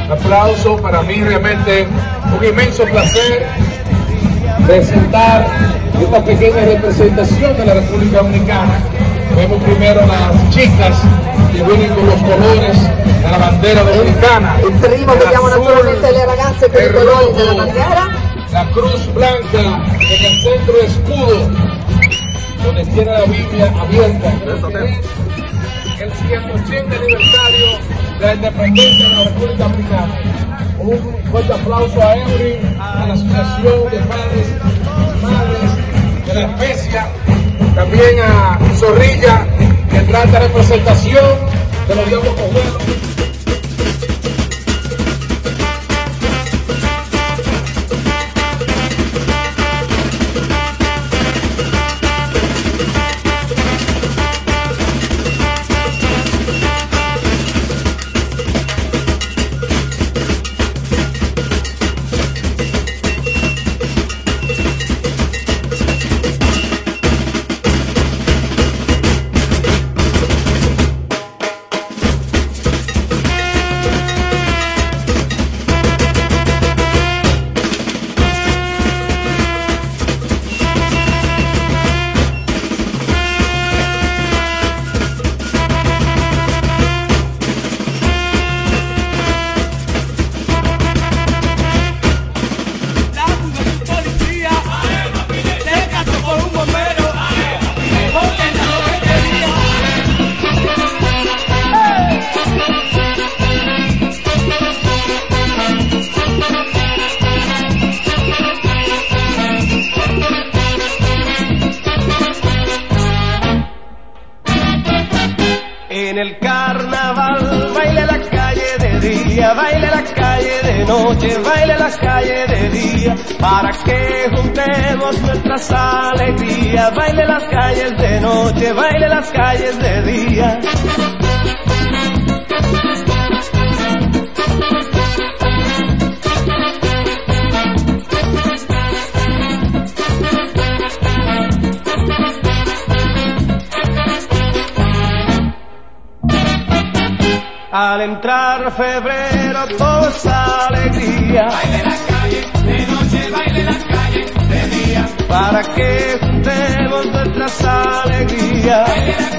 Aplauso, para mí realmente un inmenso placer presentar esta pequeña representación de la República Dominicana. Vemos primero a las chicas que vienen con los colores de la bandera dominicana. Il primo vediamo naturalmente le ragazze con i colori della bandiera. La cruz blanca en el centro escudo, donde tiene la Biblia abierta. El 180 aniversario de la independencia de la República Dominicana. Un fuerte aplauso a Eury, a la Asociación de Padres y Madres de la Especia, también a Zorrilla, que trata representación de los diablos cojuelos. En el carnaval baile la calle de día, baile la calle de noche, baile la calle de día, para que juntemos nuestras alegrías. Baile las calles de noche, baile las calles de día. Al entrar febrero todo es alegría. Baile las calles de noche, baile las calles de día, para que juntemos nuestras alegrías. baile las